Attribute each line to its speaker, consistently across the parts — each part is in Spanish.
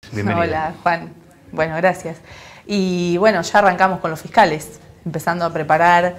Speaker 1: Bienvenida.
Speaker 2: Hola, Juan. Bueno, gracias. Y bueno, ya arrancamos con los fiscales, empezando a preparar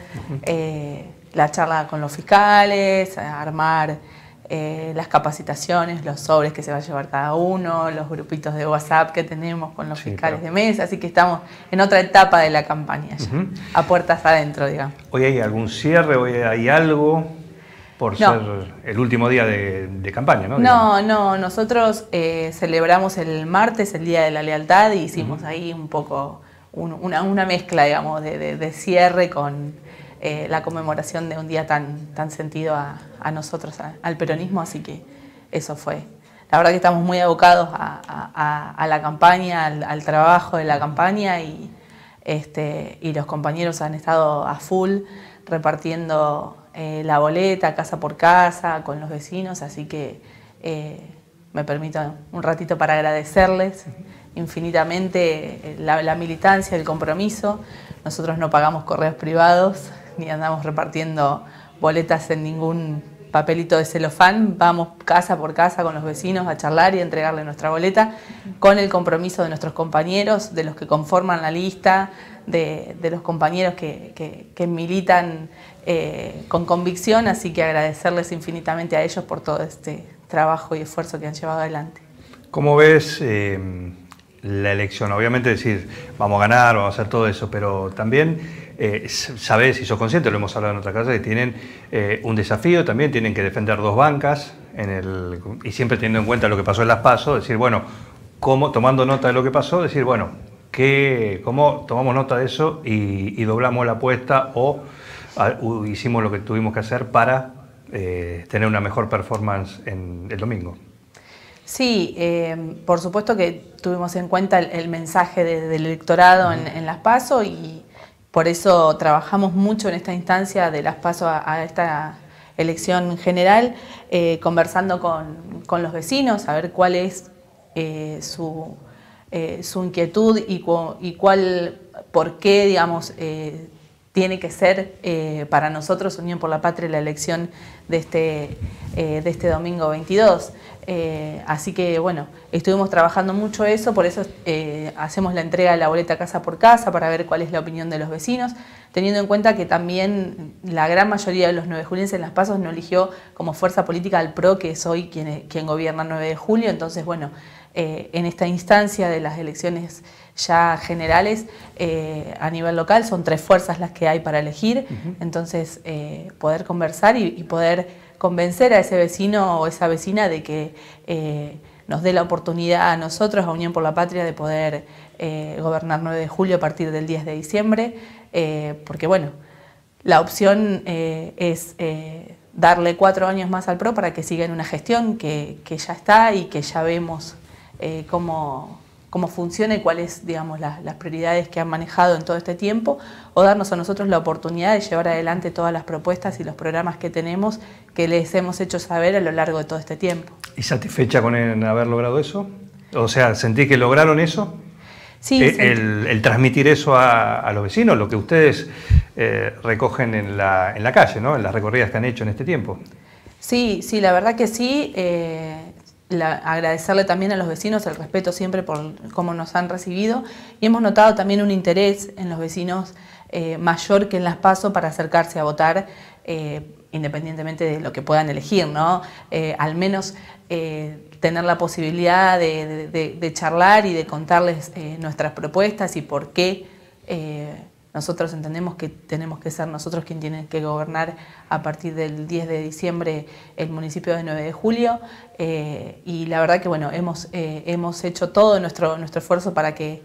Speaker 2: la charla con los fiscales, a armar las capacitaciones, los sobres que se va a llevar cada uno, los grupitos de WhatsApp que tenemos con los fiscales de mesa, así que estamos en otra etapa de la campaña ya, a puertas adentro, digamos.
Speaker 1: ¿Hoy hay algún cierre? ¿Hoy hay algo? Por ser el último día de campaña, ¿no?
Speaker 2: No, nosotros celebramos el martes, el Día de la Lealtad, y hicimos ahí un poco una mezcla, digamos, de cierre con la conmemoración de un día tan sentido a nosotros, al peronismo, así que eso fue. La verdad que estamos muy abocados a la campaña, al trabajo de la campaña, y los compañeros han estado a full repartiendo la boleta casa por casa con los vecinos, así que me permito un ratito para agradecerles infinitamente la militancia, el compromiso. Nosotros no pagamos correos privados ni andamos repartiendo boletas en ningún papelito de celofán, vamos casa por casa con los vecinos a charlar y a entregarle nuestra boleta con el compromiso de nuestros compañeros, de los que conforman la lista, de los compañeros que militan con convicción, así que agradecerles infinitamente a ellos por todo este trabajo y esfuerzo que han llevado adelante.
Speaker 1: ¿Cómo ves la elección? Obviamente decir, vamos a ganar, vamos a hacer todo eso, pero también sabés y sos consciente, lo hemos hablado en otra casa, que tienen un desafío, también tienen que defender dos bancas, y siempre teniendo en cuenta lo que pasó en las PASO, decir, bueno, ¿cómo, tomando nota de lo que pasó, decir, bueno, ¿cómo tomamos nota de eso y doblamos la apuesta o hicimos lo que tuvimos que hacer para tener una mejor performance en el domingo?
Speaker 2: Sí, por supuesto que tuvimos en cuenta el mensaje del electorado en las PASO, y por eso trabajamos mucho en esta instancia de las PASO a esta elección general, conversando con los vecinos, a ver cuál es su inquietud y por qué, digamos, tiene que ser para nosotros Unión por la Patria la elección de este domingo 22. Así que bueno, estuvimos trabajando mucho eso, por eso hacemos la entrega de la boleta casa por casa para ver cuál es la opinión de los vecinos, teniendo en cuenta que también la gran mayoría de los 9 julienses en las PASO no eligió como fuerza política al PRO, que es hoy quien gobierna 9 de julio, entonces bueno, en esta instancia de las elecciones ya generales a nivel local son 3 fuerzas las que hay para elegir, entonces poder conversar y poder convencer a ese vecino o esa vecina de que nos dé la oportunidad a nosotros, a Unión por la Patria, de poder gobernar 9 de julio a partir del 10 de diciembre, porque bueno, la opción es darle 4 años más al PRO para que siga en una gestión que ya está y que ya vemos cómo funciona y cuáles, digamos, las prioridades que han manejado en todo este tiempo, o darnos a nosotros la oportunidad de llevar adelante todas las propuestas y los programas que tenemos, que les hemos hecho saber a lo largo de todo este tiempo.
Speaker 1: ¿Y satisfecha con haber logrado eso? O sea, ¿sentí que lograron eso?
Speaker 2: Sí,
Speaker 1: el transmitir eso a los vecinos, lo que ustedes recogen en la calle, ¿no? En las recorridas que han hecho en este tiempo.
Speaker 2: Sí, la verdad que sí. Agradecerle también a los vecinos el respeto siempre por cómo nos han recibido, y hemos notado también un interés en los vecinos mayor que en las PASO para acercarse a votar, independientemente de lo que puedan elegir, ¿no? Al menos tener la posibilidad de charlar y de contarles nuestras propuestas y por qué nosotros entendemos que tenemos que ser nosotros quienes tienen que gobernar a partir del 10 de diciembre el municipio de 9 de julio. Y la verdad que bueno, hemos hecho todo nuestro esfuerzo para que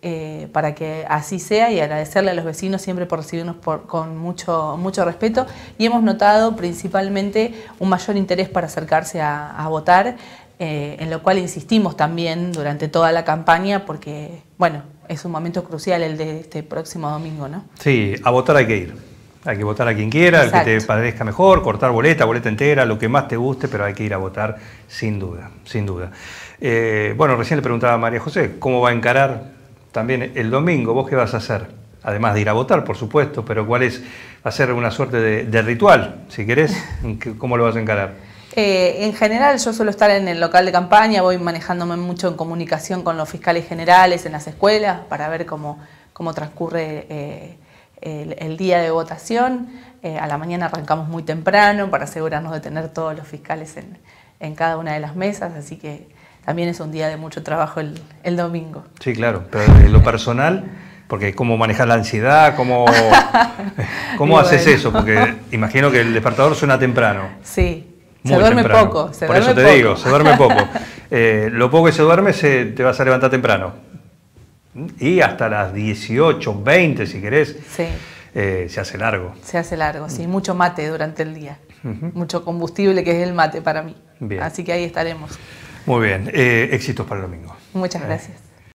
Speaker 2: así sea, y agradecerle a los vecinos siempre por recibirnos con mucho respeto, y hemos notado principalmente un mayor interés para acercarse a votar, en lo cual insistimos también durante toda la campaña, porque bueno, es un momento crucial el de este próximo domingo, ¿no?
Speaker 1: Sí, a votar hay que ir. Hay que votar a quien quiera, al que te parezca mejor, cortar boleta entera, lo que más te guste, pero hay que ir a votar sin duda, sin duda. Bueno, recién le preguntaba a María José, ¿cómo va a encarar también el domingo? ¿Vos qué vas a hacer? Además de ir a votar, por supuesto, pero ¿cuál es? Va a ser una suerte de ritual, si querés. ¿Cómo lo vas a encarar?
Speaker 2: En general yo suelo estar en el local de campaña, voy manejándome mucho en comunicación con los fiscales generales en las escuelas para ver cómo transcurre el día de votación. A la mañana arrancamos muy temprano para asegurarnos de tener todos los fiscales en cada una de las mesas, así que también es un día de mucho trabajo el domingo.
Speaker 1: Sí, claro, pero en lo personal, porque cómo manejas la ansiedad, cómo haces eso, porque imagino que el despertador suena temprano.
Speaker 2: Sí.
Speaker 1: Muy
Speaker 2: se duerme
Speaker 1: temprano.
Speaker 2: poco,
Speaker 1: Por eso te digo, se duerme poco. Lo poco que se duerme te vas a levantar temprano. Y hasta las 18, 20 si querés,
Speaker 2: sí.
Speaker 1: Se hace largo.
Speaker 2: Se hace largo, sí. Mucho mate durante el día. Mucho combustible que es el mate para mí.
Speaker 1: Bien.
Speaker 2: Así que ahí estaremos.
Speaker 1: Muy bien. Éxitos para el domingo.
Speaker 2: Muchas gracias.